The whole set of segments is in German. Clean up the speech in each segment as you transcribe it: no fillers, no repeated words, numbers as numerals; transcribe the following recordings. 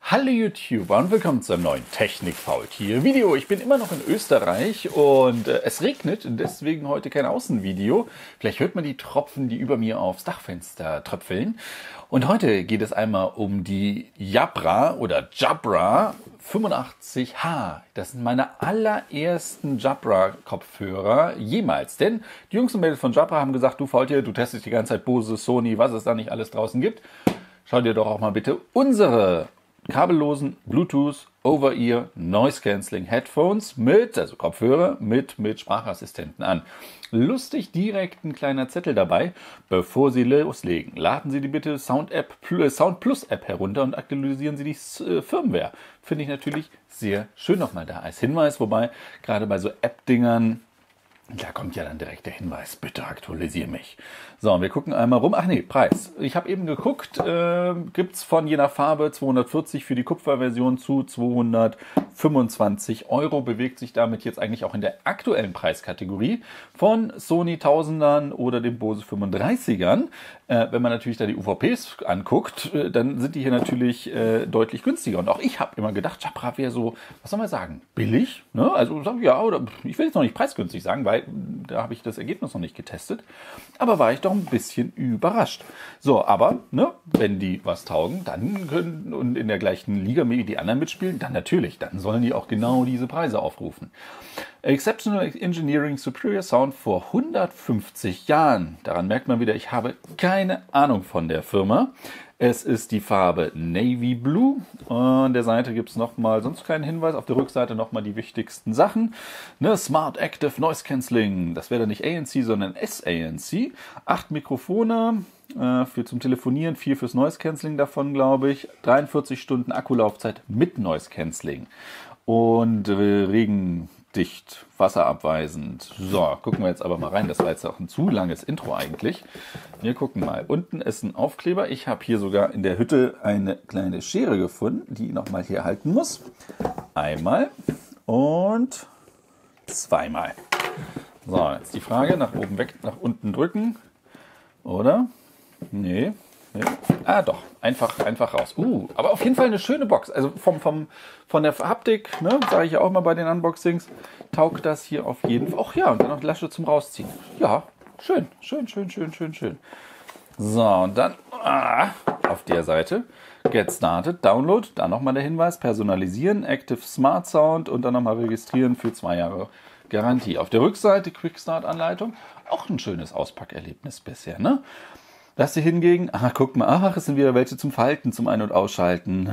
Hallo YouTuber und willkommen zu einem neuen Technik-Faultier-Video. Ich bin immer noch in Österreich und es regnet, deswegen heute kein Außenvideo. Vielleicht hört man die Tropfen, die über mir aufs Dachfenster tröpfeln. Und heute geht es einmal um die Jabra oder Jabra 85H. Das sind meine allerersten Jabra-Kopfhörer jemals. Denn die Jungs und Mädels von Jabra haben gesagt, du Faultier, du testest die ganze Zeit Bose, Sony, was es da nicht alles draußen gibt. Schau dir doch auch mal bitte unsere kabellosen Bluetooth Over-Ear Noise Cancelling Headphones also Kopfhörer mit Sprachassistenten an. Lustig, direkt ein kleiner Zettel dabei. Bevor Sie loslegen, laden Sie die bitte Sound Plus App herunter und aktualisieren Sie die Firmware. Finde ich natürlich sehr schön nochmal da als Hinweis, wobei gerade bei so App-Dingern, da kommt ja dann direkt der Hinweis, bitte aktualisiere mich. So, und wir gucken einmal rum. Ach nee, Preis. Ich habe eben geguckt, gibt es von je nach Farbe 240 für die Kupferversion zu 225 Euro. Bewegt sich damit jetzt eigentlich auch in der aktuellen Preiskategorie von Sony 1000ern oder dem Bose 35ern. Wenn man natürlich da die UVPs anguckt, dann sind die hier natürlich deutlich günstiger. Und auch ich habe immer gedacht, Jabra wäre so, was soll man sagen, billig. Ne? Also ja, oder ich will jetzt noch nicht preisgünstig sagen, weil da habe ich das Ergebnis noch nicht getestet. Aber war ich doch ein bisschen überrascht. So, aber ne, wenn die was taugen, dann können und in der gleichen Liga wie die anderen mitspielen, dann natürlich, dann sollen die auch genau diese Preise aufrufen. Exceptional Engineering Superior Sound vor 150 Jahren. Daran merkt man wieder, ich habe keine Ahnung von der Firma. Es ist die Farbe Navy Blue. An der Seite gibt es nochmal, sonst keinen Hinweis. Auf der Rückseite nochmal die wichtigsten Sachen. Ne, Smart Active Noise Cancelling. Das wäre dann nicht ANC, sondern SANC. 8 Mikrofone zum Telefonieren, 4 fürs Noise Cancelling davon, glaube ich. 43 Stunden Akkulaufzeit mit Noise Cancelling. Und regendicht, wasserabweisend. So, gucken wir jetzt aber mal rein. Das war jetzt auch ein zu langes Intro eigentlich. Wir gucken mal. Unten ist ein Aufkleber. Ich habe hier sogar in der Hütte eine kleine Schere gefunden, die ich nochmal hier halten muss. Einmal und zweimal. So, jetzt die Frage, nach oben weg, nach unten drücken. Oder? Nee. Ah, doch. Einfach raus. Aber auf jeden Fall eine schöne Box. Also von der Haptik, ne, sage ich ja auch mal bei den Unboxings, taugt das hier auf jeden Fall. Ach ja, und dann noch die Lasche zum Rausziehen. Ja, schön. So, und dann auf der Seite Get Started, Download, dann nochmal der Hinweis, personalisieren, Active Smart Sound und dann nochmal registrieren für 2 Jahre Garantie. Auf der Rückseite Quick Start Anleitung, auch ein schönes Auspackerlebnis bisher, ne? Das hier hingegen, guck mal, es sind wieder welche zum Falten, zum Ein- und Ausschalten.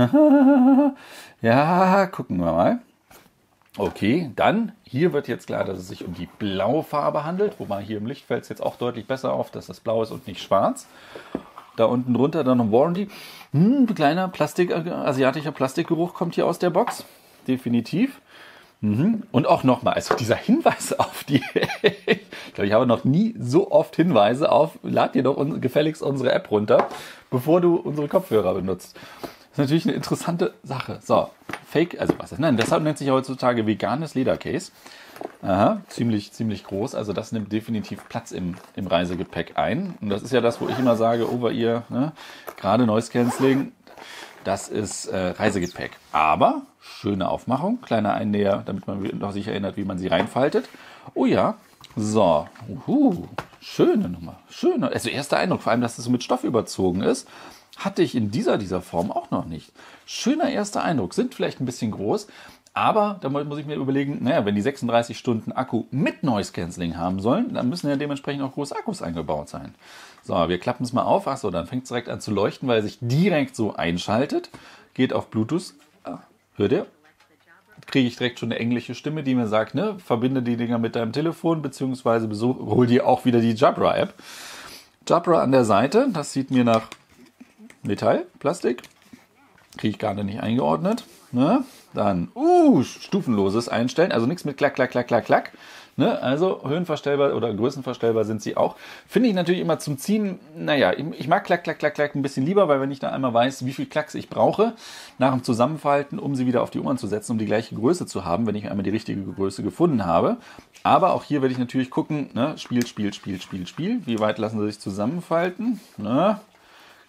Ja, gucken wir mal. Okay, dann, hier wird jetzt klar, dass es sich um die blaue Farbe handelt, wobei hier im Licht fällt es jetzt auch deutlich besser auf, dass das blau ist und nicht schwarz. Da unten drunter dann noch Warranty. Kleiner asiatischer Plastikgeruch kommt hier aus der Box, definitiv. Und auch nochmal, also dieser Hinweis auf die, ich glaube, ich habe noch nie so oft Hinweise auf, lad dir doch gefälligst unsere App runter, bevor du unsere Kopfhörer benutzt. Das ist natürlich eine interessante Sache. So, Fake, also was ist das? Nein, deshalb nennt sich ja heutzutage veganes Ledercase. Aha, ziemlich groß, also das nimmt definitiv Platz im Reisegepäck ein. Und das ist ja das, wo ich immer sage, Over-Ear, ne? Gerade Noise Cancelling, das ist Reisegepäck. Aber schöne Aufmachung, kleiner Einnäher, damit man noch sich erinnert, wie man sie reinfaltet. Oh ja, so, schöne Nummer, schöne. Also erster Eindruck, vor allem, dass es so mit Stoff überzogen ist, hatte ich in dieser Form auch noch nicht. Schöner erster Eindruck, sind vielleicht ein bisschen groß, aber da muss ich mir überlegen, naja, wenn die 36 Stunden Akku mit Noise Cancelling haben sollen, dann müssen ja dementsprechend auch große Akkus eingebaut sein. So, wir klappen es mal auf. Achso, dann fängt es direkt an zu leuchten, weil er sich direkt so einschaltet. Geht auf Bluetooth. Hört ihr? Kriege ich direkt schon eine englische Stimme, die mir sagt, ne, verbinde die Dinger mit deinem Telefon, beziehungsweise hol dir auch wieder die Jabra-App. Jabra an der Seite, das sieht mir nach Metall, Plastik. Kriege ich gerade nicht eingeordnet. Ne? Dann, stufenloses Einstellen, also nichts mit klack, klack, klack, klack, klack. Ne? Also höhenverstellbar oder größenverstellbar sind sie auch. Finde ich natürlich immer zum Ziehen, naja, ich mag klack, klack, klack, klack ein bisschen lieber, weil wenn ich dann einmal weiß, wie viel Klacks ich brauche, nach dem Zusammenfalten, um sie wieder auf die Ohren zu setzen, um die gleiche Größe zu haben, wenn ich einmal die richtige Größe gefunden habe. Aber auch hier werde ich natürlich gucken, ne? Spiel, wie weit lassen sie sich zusammenfalten? Ne?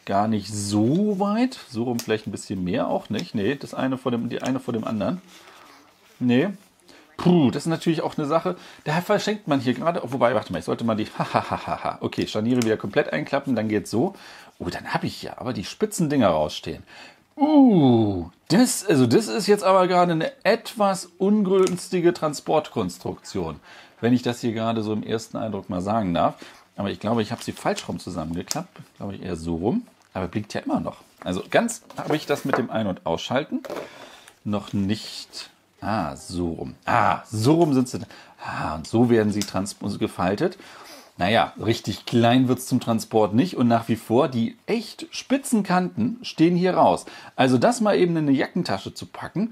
gar nicht so weit. So rum vielleicht ein bisschen mehr auch nicht. Nee, das eine die eine vor dem anderen. Nee. Puh, das ist natürlich auch eine Sache. Da verschenkt man hier gerade. Wobei, warte mal, ich sollte mal die. Hahaha. Okay, Scharniere wieder komplett einklappen, dann geht's so. Oh, dann habe ich ja aber die spitzen Dinger rausstehen. Das ist jetzt aber gerade eine etwas ungünstige Transportkonstruktion. Wenn ich das hier gerade so im ersten Eindruck mal sagen darf. Aber ich glaube, ich habe sie falsch rum zusammengeklappt. Glaube ich eher so rum. Aber blinkt ja immer noch. Also ganz habe ich das mit dem Ein- und Ausschalten noch nicht. So rum. So rum sind sie. Und so werden sie gefaltet. Naja, richtig klein wird es zum Transport nicht. Und nach wie vor, die echt spitzen Kanten stehen hier raus. Also das mal eben in eine Jackentasche zu packen.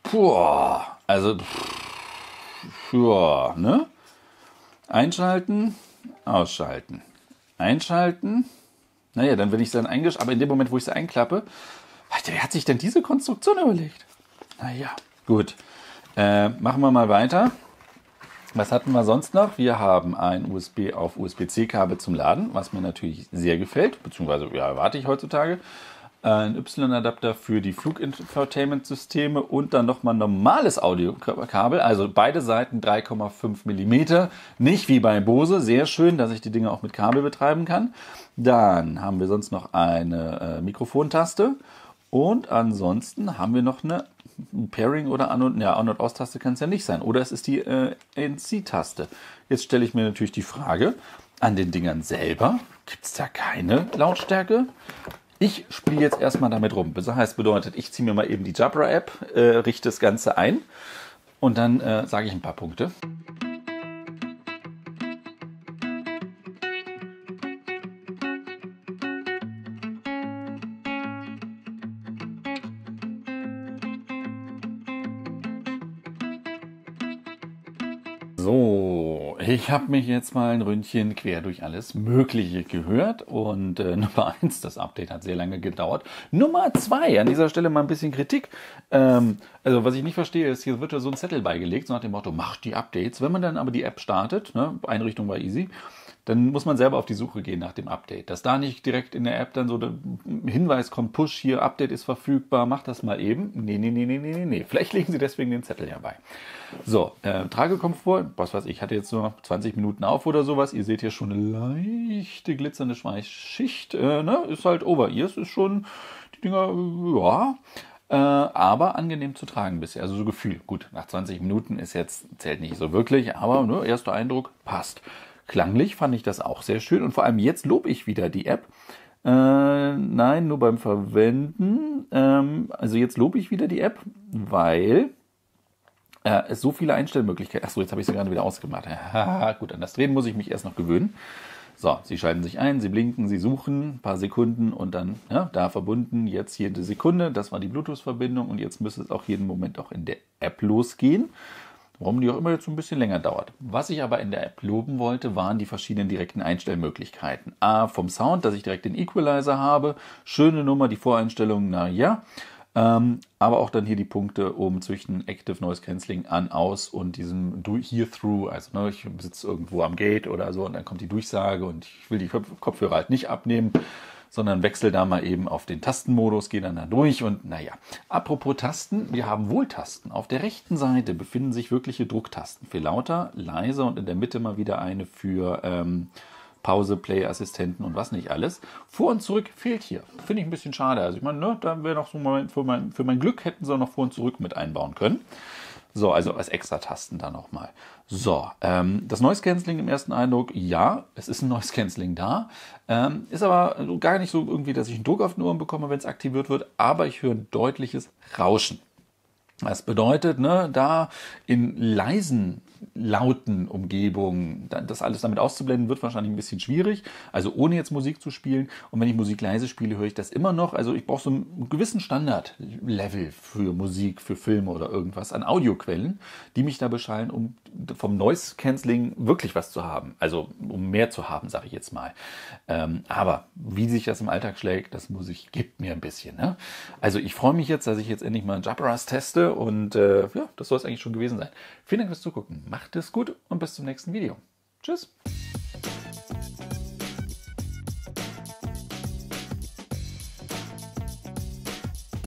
Ne? Einschalten, ausschalten. Einschalten. Naja, dann wenn ich es dann eingeschaltet, aber in dem Moment, wo ich es einklappe, wer hat sich denn diese Konstruktion überlegt? Naja, gut. Machen wir mal weiter. Was hatten wir sonst noch? Wir haben ein USB auf USB-C-Kabel zum Laden, was mir natürlich sehr gefällt, beziehungsweise erwarte ich heutzutage. Ein Y-Adapter für die Fluginfotainment-Systeme und dann nochmal ein normales Audiokabel, also beide Seiten 3,5 mm. Nicht wie bei Bose, sehr schön, dass ich die Dinge auch mit Kabel betreiben kann. Dann haben wir sonst noch eine Mikrofontaste und ansonsten haben wir noch eine Pairing oder An- und Aus-Taste kann es ja nicht sein. Oder es ist die ANC-Taste. Jetzt stelle ich mir natürlich die Frage, an den Dingern selber gibt es da keine Lautstärke? Ich spiele jetzt erstmal damit rum. Das heißt, bedeutet, ich ziehe mir mal eben die Jabra-App, richte das Ganze ein und dann sage ich ein paar Punkte. So, ich habe mich jetzt mal ein Ründchen quer durch alles Mögliche gehört und Nummer 1, das Update hat sehr lange gedauert. Nummer 2, an dieser Stelle mal ein bisschen Kritik. Also was ich nicht verstehe, ist, hier wird ja so ein Zettel beigelegt, so nach dem Motto, macht die Updates. Wenn man dann aber die App startet, ne, Einrichtung war easy, dann muss man selber auf die Suche gehen nach dem Update. Dass da nicht direkt in der App dann so der Hinweis kommt, Push, hier, Update ist verfügbar, mach das mal eben. Nee. Vielleicht legen sie deswegen den Zettel ja bei. So, Tragekomfort, was weiß ich, hatte jetzt nur noch 20 Minuten auf oder sowas. Ihr seht hier schon eine leichte glitzernde Schweißschicht. Ist halt Over-Ears, ist schon, die Dinger, aber angenehm zu tragen bisher. Also so Gefühl. Gut, nach 20 Minuten ist jetzt, zählt nicht so wirklich, aber erster Eindruck passt. Klanglich fand ich das auch sehr schön und vor allem jetzt lobe ich wieder die App. Nein, nur beim Verwenden. Also jetzt lobe ich wieder die App, weil es so viele Einstellmöglichkeiten. Achso, jetzt habe ich sie gerade wieder ausgemacht. Gut, an das Drehen muss ich mich erst noch gewöhnen. So, Sie schalten sich ein, Sie blinken, Sie suchen, ein paar Sekunden und dann da verbunden, jetzt jede Sekunde. Das war die Bluetooth-Verbindung und jetzt müsste es auch jeden Moment auch in der App losgehen. Warum die auch immer jetzt so ein bisschen länger dauert. Was ich aber in der App loben wollte, waren die verschiedenen direkten Einstellmöglichkeiten. Vom Sound, dass ich direkt den Equalizer habe. Schöne Nummer, die Voreinstellungen, aber auch dann hier die Punkte oben zwischen Active Noise Cancelling an, aus und diesem Hear-Through. Also ich sitze irgendwo am Gate oder so und dann kommt die Durchsage und ich will die Kopfhörer halt nicht abnehmen, sondern wechsle da mal eben auf den Tastenmodus, gehe dann da durch und Apropos Tasten, wir haben wohl Tasten. Auf der rechten Seite befinden sich wirkliche Drucktasten für lauter, leiser und in der Mitte mal wieder eine für Pause, Play, Assistenten und was nicht alles. Vor und zurück fehlt hier. Finde ich ein bisschen schade. Also ich meine, da wäre noch so ein Moment, für mein Glück hätten sie auch noch vor und zurück mit einbauen können. So, also als Extra-Tasten da nochmal. So, das Noise Cancelling im ersten Eindruck, ja, es ist ein Noise Cancelling da. Ist aber gar nicht so irgendwie, dass ich einen Druck auf den Ohren bekomme, wenn es aktiviert wird, aber ich höre ein deutliches Rauschen. Das bedeutet, da in leisen, lauten Umgebungen, das alles damit auszublenden, wird wahrscheinlich ein bisschen schwierig. Also ohne jetzt Musik zu spielen. Und wenn ich Musik leise spiele, höre ich das immer noch. Also ich brauche so einen gewissen Standard-Level für Musik, für Filme oder irgendwas an Audioquellen, die mich da beschallen, um vom Noise Cancelling wirklich was zu haben. Also um mehr zu haben, sage ich jetzt mal. Aber wie sich das im Alltag schlägt, das gibt mir ein bisschen. Ne? Also ich freue mich jetzt, dass ich jetzt endlich mal Jabras teste und das soll es eigentlich schon gewesen sein. Vielen Dank fürs Zugucken. Macht es gut und bis zum nächsten Video. Tschüss.